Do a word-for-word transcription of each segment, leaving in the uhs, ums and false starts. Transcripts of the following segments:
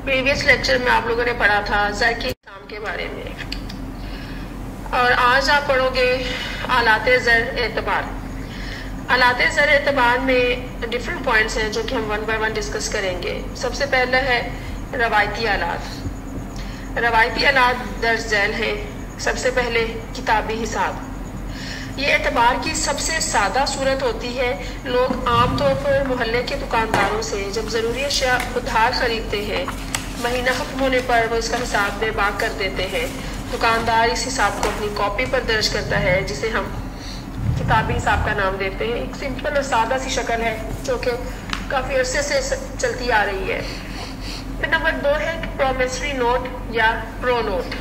Previous lecture میں آپ لوگوں نے پڑھا تھا زر کے اقسام کے بارے میں، اور آج آپ پڑھو گے آلات زر اعتبار۔ آلات زر اعتبار میں ڈفرینٹ پوائنٹس ہیں جو کہ ہم ون بائی ون ڈسکس کریں گے۔ سب سے پہلا ہے روایتی آلات۔ روایتی آلات درج ذیل ہیں۔ سب سے پہلے کتابی حساب، یہ اعتبار کی سب سے سادہ صورت ہوتی ہے۔ لوگ عام طور پر محلے کے دکانداروں سے جب ضروری اشیاء ادھار خریدتے ہیں، مہینہ ختم ہونے پر وہ اس کا حساب بے باک کر دیتے ہیں۔ دکاندار اس حساب کو اپنی کاپی پر درج کرتا ہے جسے ہم کتابی حساب کا نام دیتے ہیں۔ ایک سمپل اور سادہ سی شکل ہے جو کہ کافی عرصے سے چلتی آ رہی ہے۔ پھر نمبر دو ہے پرومیسری نوٹ یا پرو نوٹ۔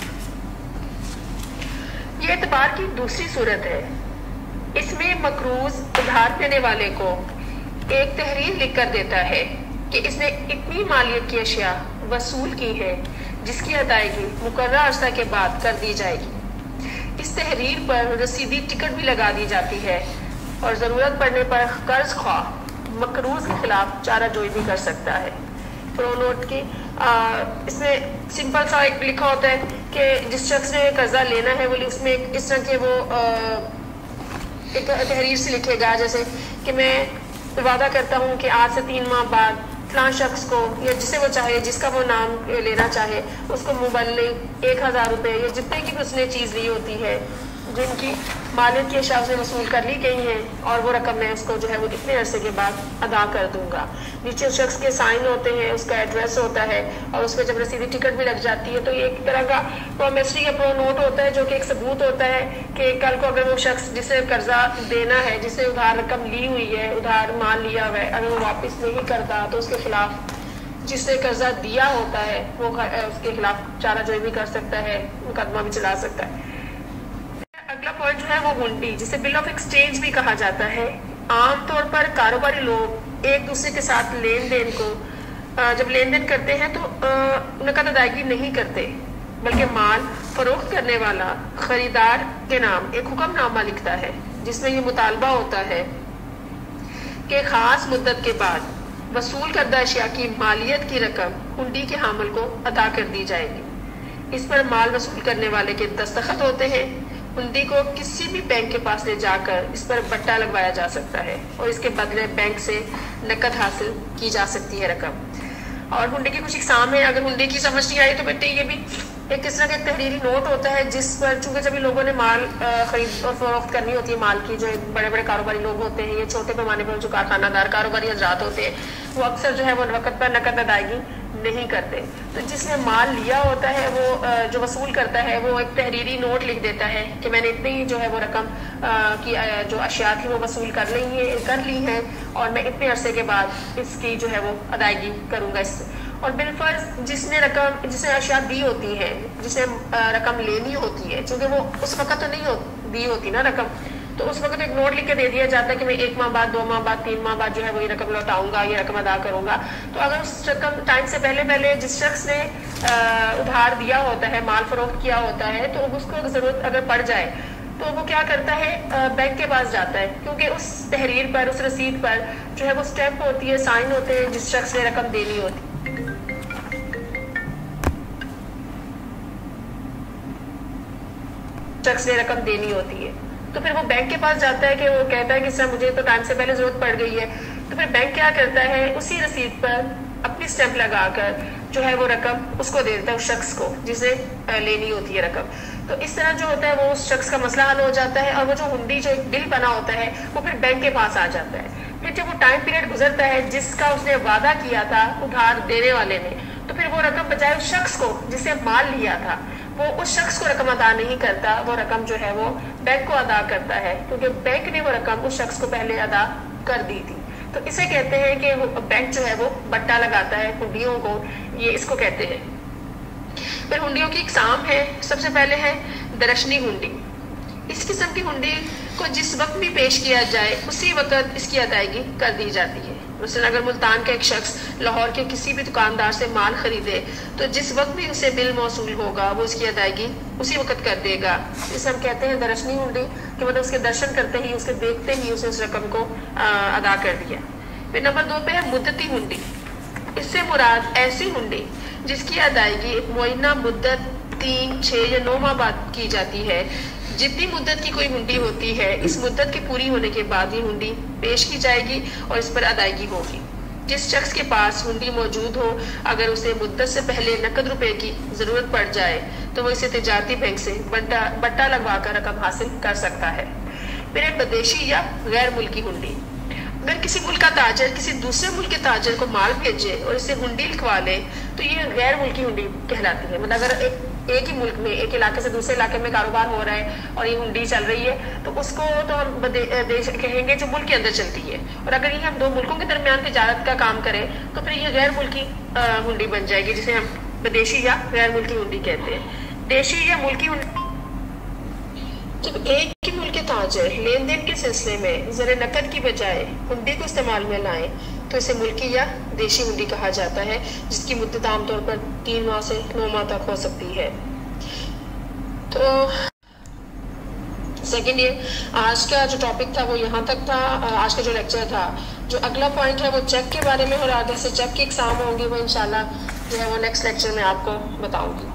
یہ اعتبار کی دوسری صورت ہے۔ اس میں مقروض ادھار دینے والے کو ایک تحریر لکھ کر دیتا ہے کہ اس نے اتنی مالیت کی اشیاء وصول کی ہے جس کی ادائیگی مقررہ عرصہ کے بعد کر دی جائے گی۔ اس تحریر پر رسیدی ٹکٹ بھی لگا دی جاتی ہے اور ضرورت پڑنے پر قرض خواہ مقروض کے خلاف چارہ جوئی بھی کر سکتا ہے۔ پرو نوٹ کی آ, اس میں سمپل سا ایک لکھا ہوتا ہے کہ جس شخص نے قرضہ لینا ہے وہ اس میں ایک اس طرح کے وہ آ, ایک تحریر سے لکھے گا، جیسے کہ میں وعدہ کرتا ہوں کہ آج سے تین ماہ بعد فلاں شخص کو یا جسے وہ چاہے جس کا وہ نام لینا چاہے اس کو مبلغ ایک ہزار روپے یا جتنے کی بھی اس نے چیز لی ہوتی ہے جن کی مالیت کی اشیاء سے وصول کر لی گئی ہیں، اور وہ رقم میں اس کو جو ہے وہ اتنے عرصے کے بعد ادا کر دوں گا۔ نیچے اس شخص کے سائن ہوتے ہیں، اس کا ایڈریس ہوتا ہے، اور اس پہ جب رسیدی ٹکٹ بھی لگ جاتی ہے تو یہ ایک طرح کا پرومیسری یا پرو نوٹ ہوتا ہے جو کہ ایک ثبوت ہوتا ہے کہ کل کو اگر وہ شخص جسے قرضہ دینا ہے، جسے ادھار رقم لی ہوئی ہے، ادھار مال لیا ہوا ہے، اگر وہ واپس نہیں کرتا تو اس کے خلاف جس نے قرضہ دیا ہوتا ہے وہ اس کے خلاف چارہ جوئی بھی کر سکتا ہے، مقدمہ بھی چلا سکتا ہے۔ اگلا پوائنٹ جو ہے وہ ہنڈی، جسے بل آف ایکسچینج بھی کہا جاتا ہے۔ عام طور پر کاروباری لوگ ایک دوسرے کے ساتھ لین دین کو جب لین دین کرتے ہیں تو نقد ادائیگی نہیں کرتے، بلکہ مال فروخت کرنے والا خریدار کے نام ایک حکم نامہ لکھتا ہے جس میں یہ مطالبہ ہوتا ہے کہ خاص مدت کے بعد وصول کردہ اشیاء کی مالیت کی رقم ہنڈی کے حامل کو ادا کر دی جائے گی۔ اس پر مال وصول کرنے والے کے دستخط ہوتے ہیں۔ ہنڈی کو کسی بھی بینک کے پاس لے جا کر اس پر بٹا لگوایا جا سکتا ہے اور اس کے بدلے بینک سے نقد حاصل کی جا سکتی ہے رقم۔ اور ہنڈی کی کچھ اقسام ہیں، اگر ہنڈی کی سمجھ نہیں آئی تو بیٹے یہ بھی ایک اس طرح کا تحریری نوٹ ہوتا ہے جس پر چونکہ جب لوگوں نے مال خرید اور فروخت کرنی ہوتی ہے، مال کی جو بڑے بڑے کاروباری لوگ ہوتے ہیں یا چھوٹے پیمانے پر جو کارخانہ دار کاروباری حضرات ہوتے ہیں وہ اکثر جو ہے وہ وقت پر نقد ادائیگی نہیں کرتے، تو جس نے مال لیا ہوتا ہے وہ جو وصول کرتا ہے وہ ایک تحریری نوٹ لکھ دیتا ہے کہ میں نے اتنی جو ہے وہ رقم کی جو اشیاء تھی وہ وصول کر لی ہیں کر لی ہیں اور میں اتنے عرصے کے بعد اس کی جو ہے وہ ادائیگی کروں گا۔ اس اور بالفرض جس نے رقم جس نے اشیاء دی ہوتی ہے، جس نے رقم لینی ہوتی ہے، چونکہ وہ اس وقت تو نہیں دی ہوتی نا رقم، تو اس وقت ایک نوٹ لکھ کے دے دیا جاتا ہے کہ میں ایک ماہ بعد، دو ماہ بعد، تین ماہ بعد جو ہے وہ یہ رقم لوٹاؤں گا، یہ رقم ادا کروں گا۔ تو اگر اس رقم ٹائم سے پہلے پہلے جس شخص نے ادھار دیا ہوتا ہے، مال فروخت کیا ہوتا ہے، تو اس کو ضرورت اگر پڑ جائے تو وہ کیا کرتا ہے، بینک کے پاس جاتا ہے، کیونکہ اس تحریر پر، اس رسید پر جو ہے وہ اسٹیمپ ہوتی ہے، سائن ہوتے ہیں جس شخص نے رقم دینی ہوتی ہے۔ شخص نے رقم دینی ہوتی ہے تو پھر وہ بینک کے پاس جاتا ہے کہ وہ کہتا ہے کہ سر مجھے تو ٹائم سے پہلے ضرورت پڑ گئی ہے، تو پھر بینک کیا کرتا ہے، اسی رسید پر اپنی اسٹیمپ لگا کر جو ہے وہ رقم اس کو دے دیتا ہے، اس شخص کو جسے لینی ہوتی ہے رقم۔ تو اس طرح جو ہوتا ہے وہ اس شخص کا مسئلہ حل ہو جاتا ہے، اور وہ جو ہنڈی جو ایک بل بنا ہوتا ہے وہ پھر بینک کے پاس آ جاتا ہے۔ پھر جب وہ ٹائم پیریڈ گزرتا ہے جس کا اس نے وعدہ کیا تھا ادھار دینے والے نے، تو پھر وہ رقم بجائے اس شخص کو جس سے مال لیا تھا وہ اس شخص کو رقم ادا نہیں کرتا، وہ رقم جو ہے وہ بینک کو ادا کرتا ہے، کیونکہ بینک نے وہ رقم اس شخص کو پہلے ادا کر دی تھی۔ تو اسے کہتے ہیں کہ وہ بینک جو ہے وہ بٹا لگاتا ہے ہنڈیوں کو، یہ اس کو کہتے ہیں۔ پھر ہنڈیوں کی اقسام ہے، سب سے پہلے ہے درشنی ہنڈی۔ اس قسم کی ہنڈی کو جس وقت بھی پیش کیا جائے اسی وقت اس کی ادائیگی کر دی جاتی ہے۔ مثلا اگر ملتان کا ایک شخص لاہور کے کسی بھی دکاندار سے مال خریدے تو جس وقت بھی اسے بل موصول ہوگا وہ اس کی ادائیگی اسی وقت کر دے گا۔ اسے ہم کہتے ہیں درشنی ہنڈی، کہ مطلب اس کے درشن کرتے ہی، اس کے دیکھتے ہی اسے اس رقم کو ادا کر دیا۔ پھر نمبر دو پہ ہے مدتی ہنڈی۔ اس سے مراد ایسی ہنڈی جس کی ادائیگی ایک معینہ مدت تین چھ یا نو ماہ بعد کی جاتی ہے. جتنی مدت کی کوئی ہنڈی ہوتی ہے اس مدت کے پوری ہونے کے بعد یہ ہنڈی پیش کی جائے گی اور اس پر ادائیگی ہوگی. جس شخص کے پاس ہنڈی موجود ہو اگر اسے مدت سے پہلے نقد روپے کی ضرورت پڑ جائے تو وہ اسے تجارتی بینک سے بٹا بٹا لگوا کر رقم حاصل کر سکتا ہے. میرے بدیشی یا غیر ملکی ہنڈی. اگر کسی ملک کا تاجر کسی دوسرے ملک کے تاجر کو مال بھیجے اور اسے ہنڈی لکھوا لے تو یہ غیر ملکی ہنڈی کہلاتی ہے. مطلب اگر ایک ایک ہی ملک میں ایک علاقے سے دوسرے علاقے میں کاروبار ہو رہا ہے اور یہ ہنڈی چل رہی ہے تو اس کو تو ہم دیش کہیں گے جو ملک کے اندر چلتی ہے. اور اگر یہ ہم دو ملکوں کے درمیان تجارت کا کام کریں تو پھر یہ غیر ملکی ہنڈی بن جائے گی جسے ہم بدیشی یا غیر ملکی ہنڈی کہتے ہیں. دیشی یا ملکی ہنڈی. جب ایک ہی ملک کے تاجر لین دین کے سلسلے میں زر نقد کی بجائے ہنڈی کو استعمال میں لائیں تو اسے ملکی یا دیشی ہنڈی کہا جاتا ہے جس کی مدت عام طور پر تین ماہ سے نو ماہ تک ہو سکتی ہے. تو سیکنڈ یہ آج کا جو ٹاپک تھا وہ یہاں تک تھا. آج کا جو لیکچر تھا جو اگلا پوائنٹ ہے وہ چیک کے بارے میں اور آگے سے چیک کی اقسام ہوں گی وہ انشاءاللہ جو ہے وہ نیکسٹ لیکچر میں آپ کو بتاؤں گی.